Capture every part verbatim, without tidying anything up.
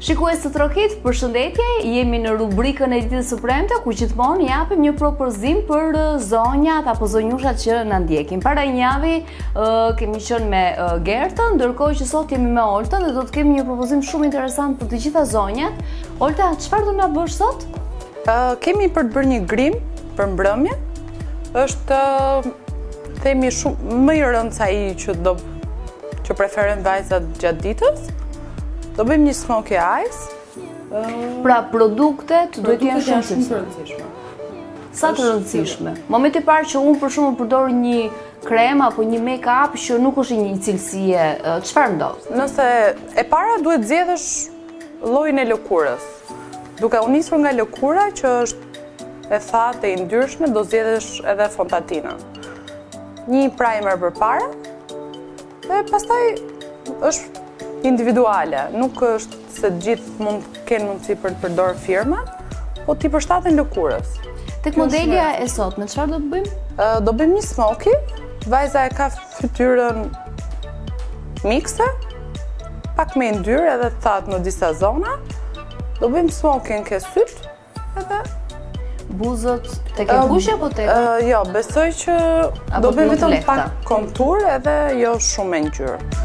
Shikues të Trokit, përshëndetje, jemi në rubrikën e ditës së premte ku gjithmonë japim një propozim për zonjat apo zonjushat që na ndjekin. Para një javi uh, kemi qenë me uh, Gertën, ndërkohë që sot jemi me Oltën dhe do të kemi një propozim shumë interesant për të gjitha zonjat. Olta, çfarë do na bësh sot? Uh, kemi për të bërë një grim për mbrëmje. Është uh, themi shumë më i rëndë sa i që do që preferojnë vajzat gjatë ditës. Do bëjmë një smokey eyes. Pra produktet duhet të jenë shumë të rëndësishme. Sa të rëndësishme. Momenti i parë që unë për shembull përdor një krem apo një make-up që nuk është një cilësie, çfarë ndodh? Nëse e para duhet zgjedhësh llojin e lëkurës. Duke u nisur nga lëkura që është e thatë e yndyrshme, do zgjedhësh edhe fontatinën. Një primer përpara dhe pastaj është individuale, nuk është se gjithë mund të kenë mundësi për të përdorë firma, po ti përshtaten lëkurës. Tek modelja e sotme, çfarë do të bëjmë? Uh, do bëjmë një smokey, vajza e ka fytyrën mikse, pak me yndyrë edhe të thatë në disa zona. Do bëjmë smokeyn ke syt, edhe buzët tek e kuqe apo tek? Uh, jo, besoj që do bëjmë vetëm pak kontur edhe jo shumë me ngjyrë.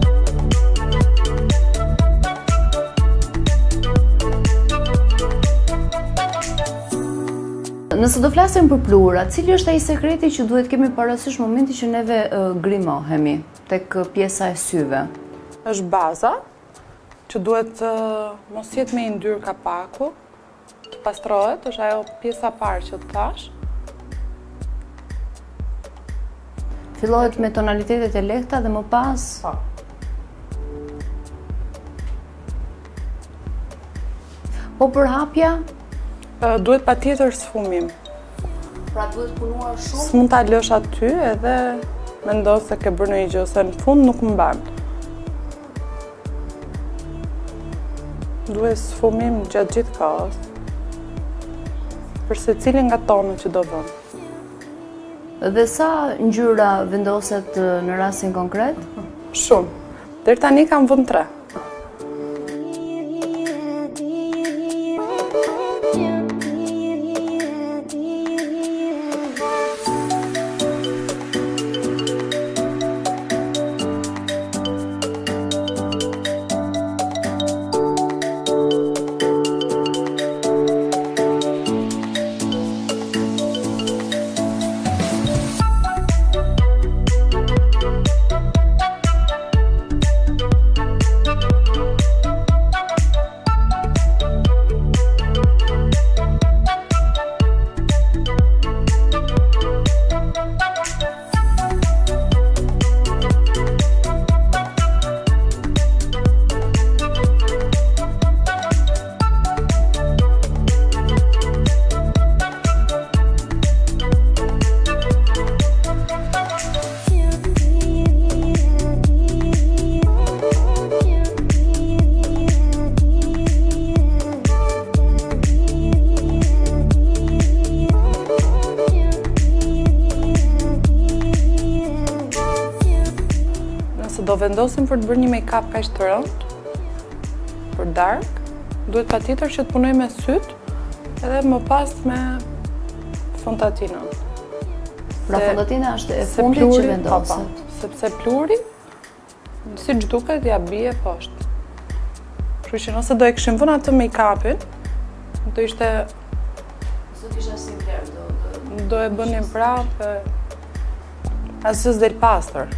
Nëse do flasim për pluhurat, cili është ai sekreti që duhet kemi parasysh momenti që neve uh, grimohemi tek pjesa e syve? Është baza, që duhet uh, mos jetë me yndyrë kapaku, të pastrohet, është ajo pjesa parë që të thash. Fillohet me tonalitetet e lehta dhe më pas Po. Po për hapja? Uh, duhet pa tjetër sfumim. Pra duhet punuar shumë? S'mund ta lësh aty edhe mendo se ke bërë një gjë, se në fund nuk mban. Duhet sfumim gjatë gjithë kohës. Për secilin nga tonët që do vëmë. Dhe sa ngjyra vendoset në rastin konkret? Shumë. Deri tani kam vënë tre. Do vendosim për të bërë një make-up kaq të rëndë, për dark, duhet patjetër që të punoj me syt, edhe më pas me fontatinën. Pra fontatina është e fundit që vendoset. Sepse pluri, siç duket, ja bie poshtë. Kështu që nëse do e kishim vënë atë make-upin, do ishte Do kisha si vlerë, do do e bënim prapë, asgjë s'del pastër.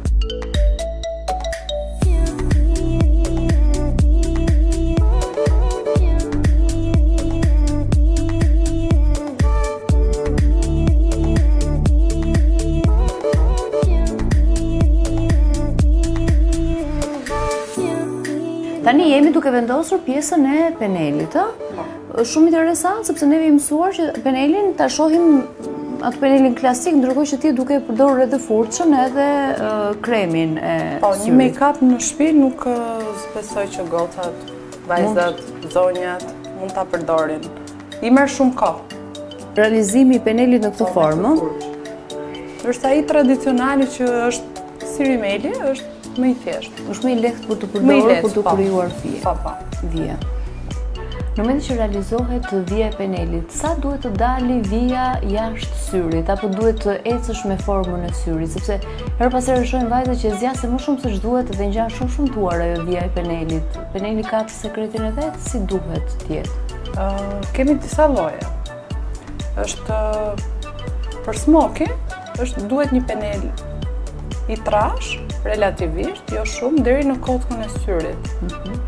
Tani jemi duke vendosur pjesën e penelit, ë? Shumë interesant sepse ne vim mësuar që penelin ta shohim atë penelin klasik, ndërkohë që ti duke përdorur edhe furçën edhe uh, kremin e Po, një make-up në shtëpi nuk besoj që gocat, vajzat, zonjat mund ta përdorin. I merr shumë kohë. Realizimi i penelit në këtë formë. Ndërsa ai tradicionali që është si rimeli, është më i thjeshtë. Është më i lehtë për të Më i përdorur lehtë, për të po. krijuar fije. Po, po. Vija. Në momentin që realizohet vija e penelit, sa duhet të dali vija jashtë syrit, apo duhet të ecësh me formën e syrit, sepse her pas here shohim vajza që zgjasë më shumë se ç'duhet dhe ngjan shumë shumë tuar ajo vija e penelit. Peneli ka të sekretin e vet, si duhet të jetë? Uh, kemi disa lloje. Është për smoki, është duhet një penel i trash, relativisht, jo shumë, deri në kockën e syrit. Mm-hmm.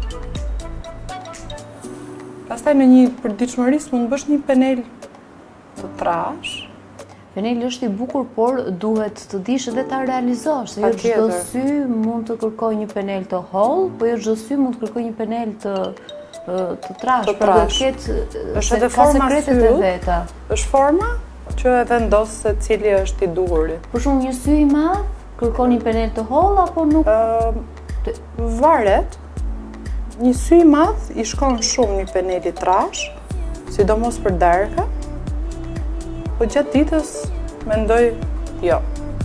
Pastaj në një përditshmëri mund bësh një penel të trash. Peneli është i bukur, por duhet të dish edhe ta realizosh, se jo çdo sy mund të kërkojë një penel të holl, po jo çdo sy mund të kërkojë një penel të të trash, të pra do trash. të ketë Është edhe ka forma sekretet e syut. veta. Është forma që e vendos se cili është i duhuri. Për shembull, një sy i madh kërkon një penel të holl apo nuk? Ë varet. Një sy i madh i shkon shumë një penel i trash, sidomos për darka, po gjatë ditës mendoj jo.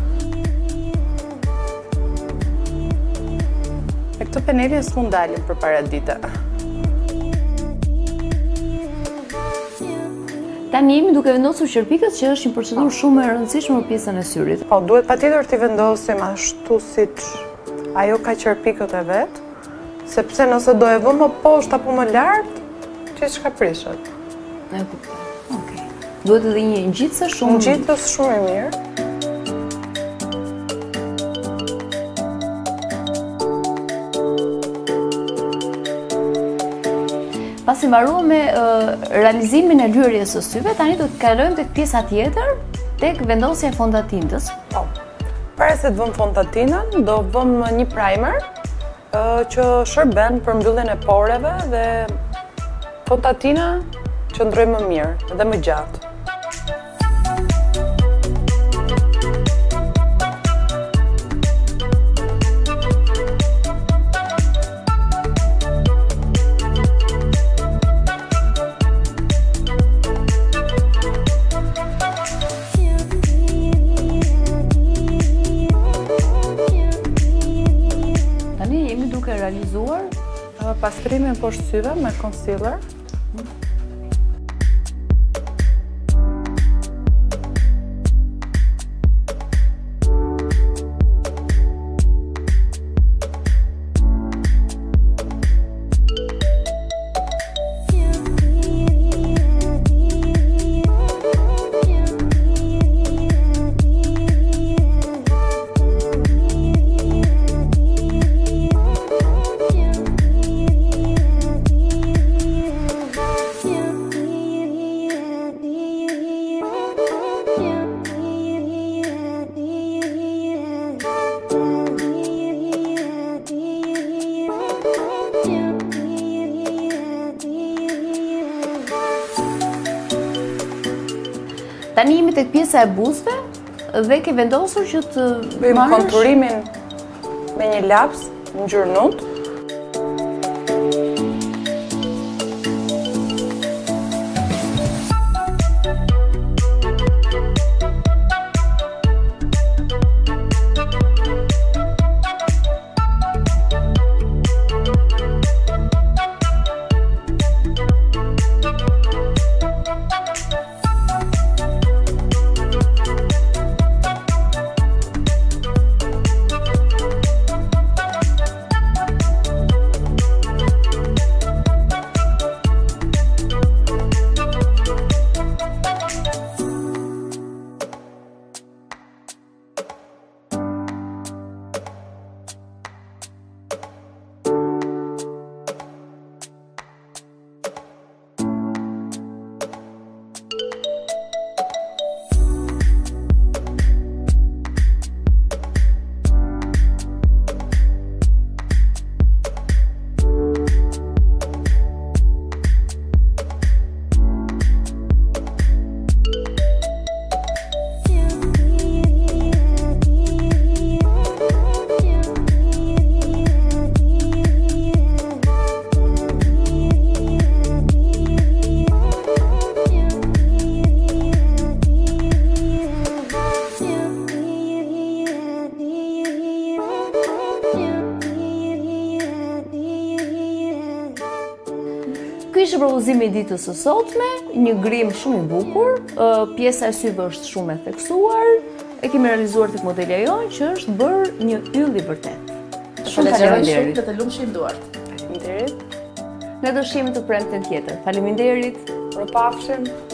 E këto penelje s'mund dalin përpara dite. Tani jemi duke vendosur qerpikët, që është një procedurë shumë e rëndësishme për pjesën e syrit. Po, duhet patjetër t'i vendosim ashtu siç ajo ka qerpikët e vet, sepse nëse do e vëmë më poshtë apo më lart, gjithçka prishet. E kuptoj. Okej. Duhet edhe një ngjitse shumë Ngjitës shumë e mirë. Pasi mbaruam me uh, realizimin e lyerjes së syve, tani do të kalojmë tek pjesa tjetër, tek vendosja e fondatintës. Po. Para se të vëmë fondatinën, do vëmë një primer uh, që shërben për mbylljen e poreve dhe fondatina qëndroj më mirë dhe më gjatë. Realizuar pastrimin poshtë syve me concealer. Tani jemi tek pjesa e buzëve dhe ke vendosur që të bëjmë konturimin me një laps në ngjyrë nude. ishte propozimi i ditës së sotme, një grim shumë i bukur, pjesa e syve është shumë e theksuar, e kemi realizuar tek modelja jonë që është bërë një yll i vërtet. Shumë faleminderit dhe të lumshim duart. Faleminderit. Ne do shihemi të premten tjetër. Faleminderit. Përpafshim.